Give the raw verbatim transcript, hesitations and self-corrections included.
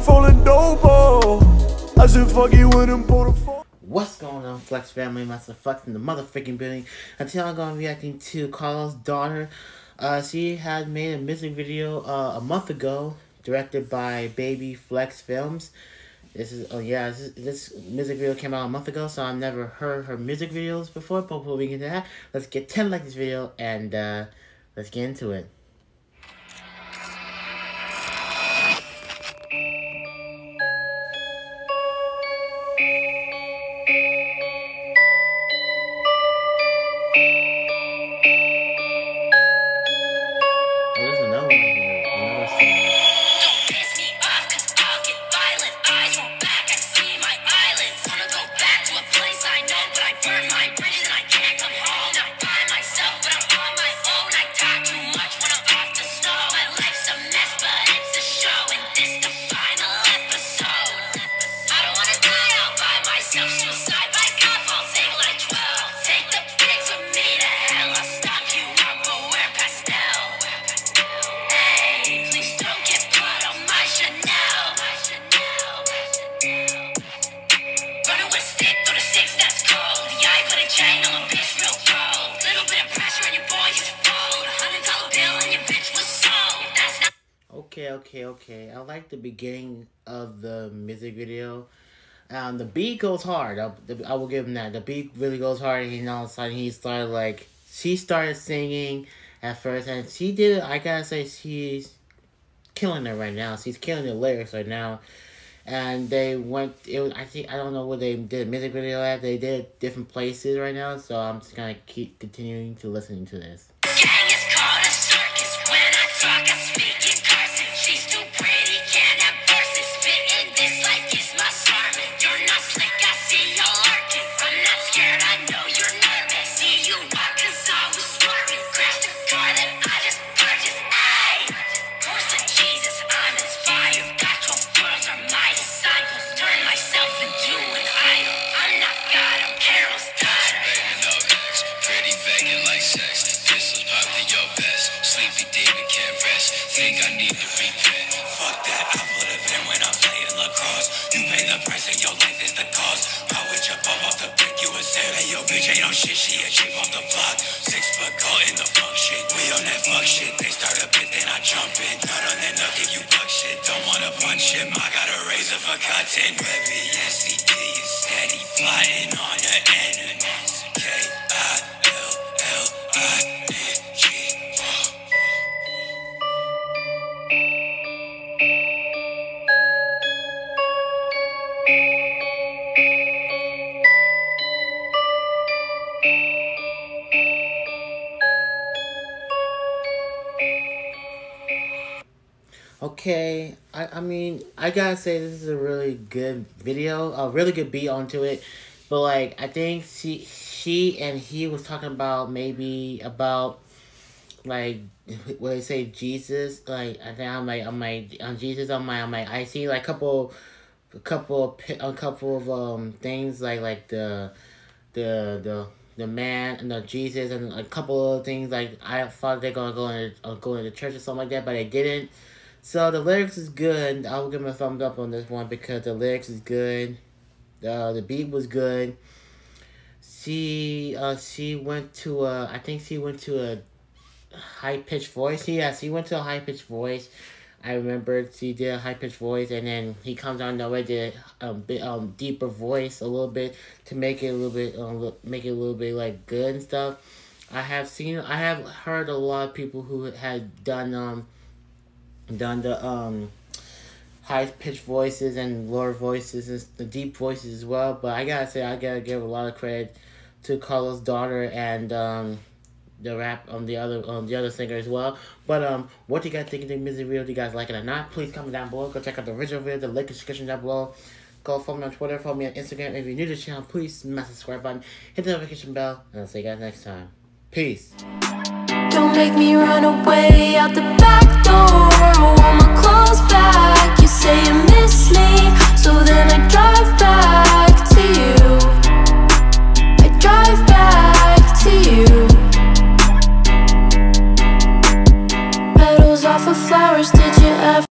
off rolling dope. I said fuck you with him, pull the phone. What's going on, Flex family? Master Flex in the motherfucking building. Until I'm gonna be reacting to Carlos' daughter. Uh, she had made a music video uh, a month ago, directed by Baby Flex Flims. This is oh yeah, this, is, this music video came out a month ago, so I've never heard her music videos before. But before we get into that, let's get ten likes this video and uh, let's get into it. Okay, okay, okay. I like the beginning of the music video. Um, the beat goes hard. I, I will give him that. The beat really goes hard, and all of a sudden he started like she started singing at first, and she did it. I gotta say, she's killing it right now. She's killing the lyrics right now. And they went. It was. I think I don't know where they did a music video at. They did different places right now, so I'm just gonna keep continuing to listening to this. Think I need to repent. Fuck that, I would've been when I'm playing lacrosse. You pay the price and your life is the cost. How would you bump off the brick you a sip? Hey, yo, bitch ain't no shit, she a chip on the block. Six foot caught in the funk shit. We on that fuck shit. They start a bit, then I jump in. Not on that nugget, you buck shit. Don't wanna punch him, I got a razor for content. Webby S C D is steady flying on the enemies. K I L L I N G. Okay, I, I mean, I gotta say this is a really good video, a really good beat onto it, but like, I think she, she and he was talking about maybe about, like, what they say, Jesus, like, I think I'm like, on my, on Jesus, on my, on my I C, like, couple, a couple, a couple of, um, things, like, like, the, the, the, the man, and the Jesus, and a couple of things, like, I thought they're gonna go into, uh, go into church or something like that, but they didn't. So the lyrics is good. I will give him a thumbs up on this one because the lyrics is good. Uh, the beat was good. She uh she went to a I think she went to a high pitched voice. Yeah, she went to a high pitched voice. I remember she did a high pitched voice, and then he comes on the way did a bit um deeper voice a little bit to make it a little bit um make it a little bit like good and stuff. I have seen I have heard a lot of people who had done um. done the um high-pitched voices and lower voices and the deep voices as well, but I gotta say I gotta give a lot of credit to Carlos' daughter and um the rap on um, the other um the other singer as well. But um what do you guys think of the music video? Do you guys like it or not? Please comment down below. Go check out the original video, the link in the description down below. Go follow me on Twitter, follow me on Instagram. If you're new to the channel, please smash the subscribe button, hit the notification bell, and I'll see you guys next time. Peace. Don't make me run away out the back door. I want my clothes back. You say you miss me, so then I drive back to you. I drive back to you. Petals off of flowers, did you ever